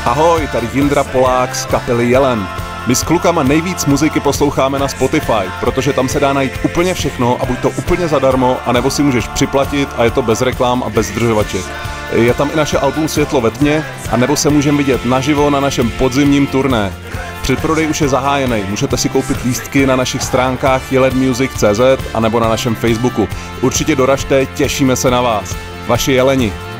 Ahoj, tady Jindra Polák z kapely Jelen. My s klukama nejvíc muziky posloucháme na Spotify, protože tam se dá najít úplně všechno a buď to úplně zadarmo, anebo si můžeš připlatit a je to bez reklám a bez zdržovaček. Je tam i naše album Světlo ve tmě, anebo se můžeme vidět naživo na našem podzimním turné. Předprodej už je zahájený, můžete si koupit lístky na našich stránkách jelenmusic.cz anebo na našem Facebooku. Určitě doražte, těšíme se na vás. Vaši Jeleni.